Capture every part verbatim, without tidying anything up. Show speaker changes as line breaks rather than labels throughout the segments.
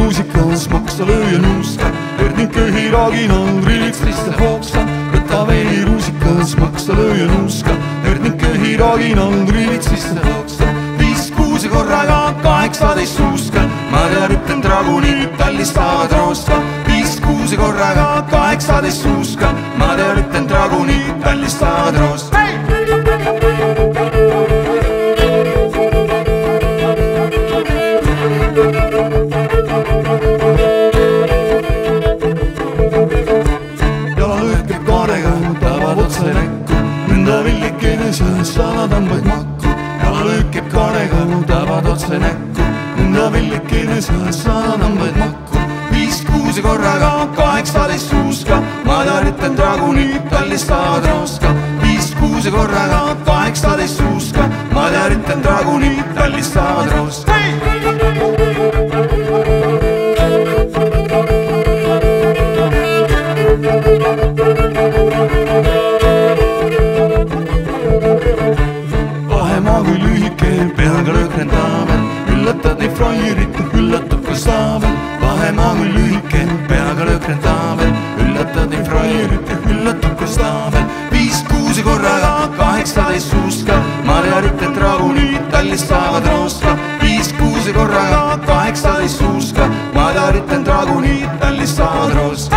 ruusikas, maksa lööja nuuska, Erdin köhi raaginal, rillitslisse hoogsa. Võta veeli ruusikas, maksa lööja nuuska, Erdin köhi raaginal, rillitslisse hoogsa. Viis kuusi korraga, kaheksateist suuska, ma tean, ütlen dragunid tallistavad rooska. Viis kuusi korraga, kaheksateist suuska, ma tean, ütlen dragunid tallistavad rooska. Nõnda villikene sööst saada tambaid makku. Jalalöök käib kaarega, tabad otse näkku. Nõnda villikene sööst saada tambaid makku. Viis kuusi korraga, kaheksateist suuska, ma tarvitan dragunid tallistavad rooska. Viis kuusi korraga, kaheksateist suuska, ma tarvitan dragunid tallistavad rooska. Vahemaa kui lühike, peaga löökren taavel, üllatad nii fraierit, üllatab ka saavel. Vahemaa kui lühike, peaga löökren taavel, üllatad nii fraierit, üllatab ka saavel. Viis kuusi korraga, kaheksateist suuska, ma tearitan dragunid tallistavad rooska. Viis kuusi korraga, kaheksateist suuska, ma tearitan dragunid tallistavad rooska.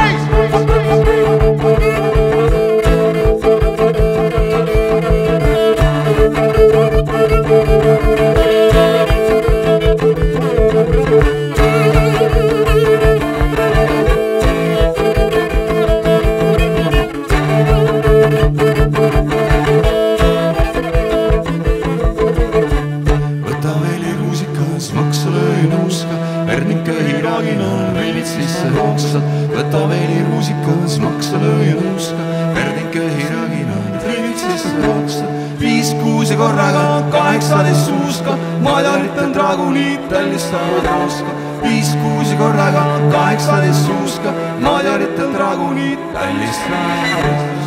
Maksa lööja nuuska, Erdin köhi raaginal, rillitslisse hoogsa. Võta veeli ruusikas, maksa lööja nuuska, Erdin köhi raaginal, rillitslisse hoogsa. Viis kuusi korraga, kaheksateist suuska, ma tarvitan dragunid tallistavad rooska. Viis kuusi korraga, kaheksateist suuska, ma tarvitan dragunid tallistavad rooska.